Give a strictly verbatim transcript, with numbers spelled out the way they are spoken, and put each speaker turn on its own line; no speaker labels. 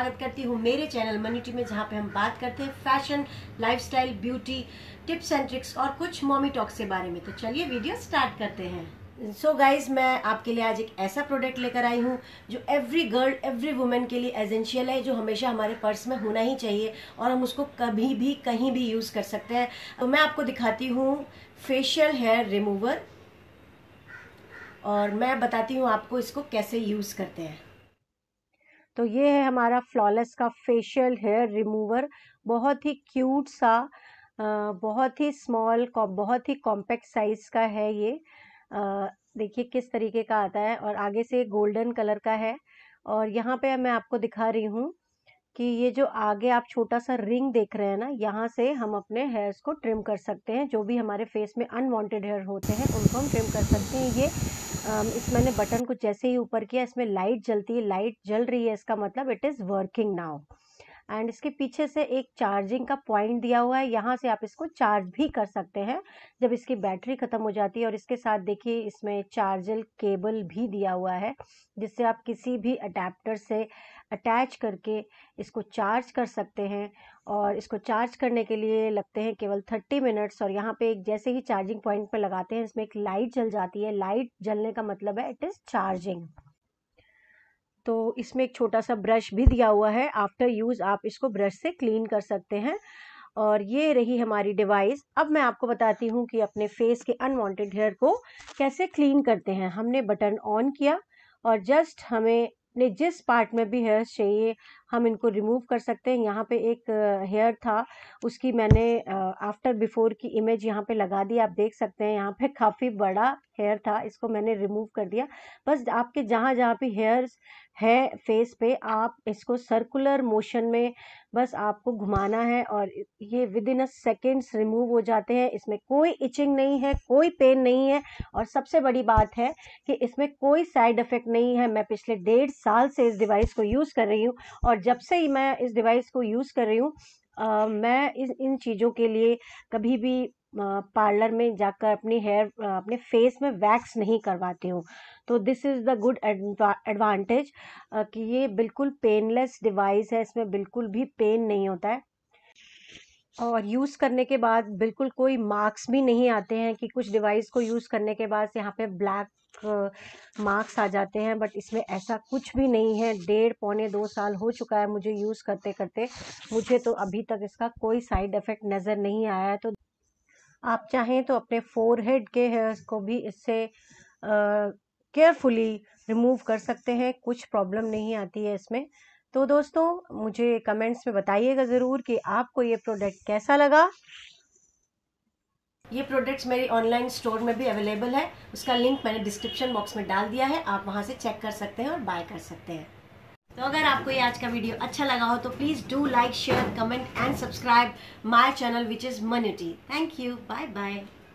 स्वागत करती हूँ मेरे चैनल मनीटी में, जहाँ पे हम बात करते हैं fashion, lifestyle, beauty, tips and tricks और कुछ मॉमी टॉक्स के बारे में। तो चलिए वीडियो स्टार्ट करते हैं। सो so गाइज, मैं आपके लिए आज एक ऐसा प्रोडक्ट लेकर आई हूँ जो एवरी गर्ल, एवरी वुमेन के लिए एसेंशियल है, जो हमेशा हमारे पर्स में होना ही चाहिए और हम उसको कभी भी कहीं भी यूज़ कर सकते हैं। तो मैं आपको दिखाती हूँ फेशियल हेयर रिमूवर और मैं बताती हूँ आपको इसको कैसे यूज़ करते हैं। तो ये है हमारा फ्लॉलेस का फेशियल हेयर रिमूवर। बहुत ही क्यूट सा, बहुत ही स्मॉल, बहुत ही कॉम्पैक्ट साइज का है ये। देखिए किस तरीके का आता है और आगे से गोल्डन कलर का है। और यहाँ पे मैं आपको दिखा रही हूँ कि ये जो आगे आप छोटा सा रिंग देख रहे हैं ना, यहाँ से हम अपने हेयर्स को ट्रिम कर सकते हैं। जो भी हमारे फेस में अनवांटेड हेयर होते हैं उनको हम ट्रिम कर सकते हैं। ये इस मैंने बटन को जैसे ही ऊपर किया, इसमें लाइट जलती है, लाइट जल रही है, इसका मतलब it is working now. And इसके पीछे से एक चार्जिंग का पॉइंट दिया हुआ है, यहाँ से आप इसको चार्ज भी कर सकते हैं जब इसकी बैटरी ख़त्म हो जाती है। और इसके साथ देखिए इसमें चार्जर केबल भी दिया हुआ है, जिससे आप किसी भी अडेप्टर से अटैच करके इसको चार्ज कर सकते हैं। और इसको चार्ज करने के लिए लगते हैं केवल थर्टी मिनट्स। और यहाँ पे एक जैसे ही चार्जिंग पॉइंट पे लगाते हैं, इसमें एक लाइट जल जाती है। लाइट जलने का मतलब है इट इज़ चार्जिंग। तो इसमें एक छोटा सा ब्रश भी दिया हुआ है, आफ्टर यूज़ आप इसको ब्रश से क्लीन कर सकते हैं। और ये रही हमारी डिवाइस। अब मैं आपको बताती हूँ कि अपने फेस के अनवांटेड हेयर को कैसे क्लीन करते हैं। हमने बटन ऑन किया और जस्ट हमें ने जिस पार्ट में भी हेयर चाहिए हम इनको रिमूव कर सकते हैं। यहाँ पे एक हेयर था, उसकी मैंने आफ्टर बिफोर की इमेज यहाँ पे लगा दी। आप देख सकते हैं यहाँ पे काफ़ी बड़ा हेयर था, इसको मैंने रिमूव कर दिया। बस आपके जहाँ जहाँ पे हेयर्स है फेस पे, आप इसको सर्कुलर मोशन में बस आपको घुमाना है और ये within a seconds remove हो जाते हैं। इसमें कोई इचिंग नहीं है, कोई पेन नहीं है और सबसे बड़ी बात है कि इसमें कोई साइड इफ़ेक्ट नहीं है। मैं पिछले डेढ़ साल से इस डिवाइस को यूज़ कर रही हूँ और जब से ही मैं इस डिवाइस को यूज़ कर रही हूँ, मैं इस इन चीज़ों के लिए कभी भी पार्लर में जाकर अपनी हेयर अपने फेस में वैक्स नहीं करवाती हूँ। तो this is the good advantage कि ये बिल्कुल पेनलेस डिवाइस है, इसमें बिल्कुल भी पेन नहीं होता है। और यूज़ करने के बाद बिल्कुल कोई मार्क्स भी नहीं आते हैं कि कुछ डिवाइस को यूज़ करने के बाद यहाँ पे ब्लैक मार्क्स आ जाते हैं, बट इसमें ऐसा कुछ भी नहीं है। डेढ़ पौने दो साल हो चुका है मुझे यूज़ करते करते, मुझे तो अभी तक इसका कोई साइड इफ़ेक्ट नज़र नहीं आया है। तो आप चाहें तो अपने फोरहेड के हेयर्स को भी इससे केयरफुली रिमूव कर सकते हैं, कुछ प्रॉब्लम नहीं आती है इसमें। तो दोस्तों मुझे कमेंट्स में बताइएगा ज़रूर कि आपको ये प्रोडक्ट कैसा लगा। ये प्रोडक्ट्स मेरी ऑनलाइन स्टोर में भी अवेलेबल है, उसका लिंक मैंने डिस्क्रिप्शन बॉक्स में डाल दिया है, आप वहाँ से चेक कर सकते हैं और बाय कर सकते हैं। तो अगर आपको ये आज का वीडियो अच्छा लगा हो तो please do like, share, comment and subscribe my channel which is मनीटी। Thank you, bye bye.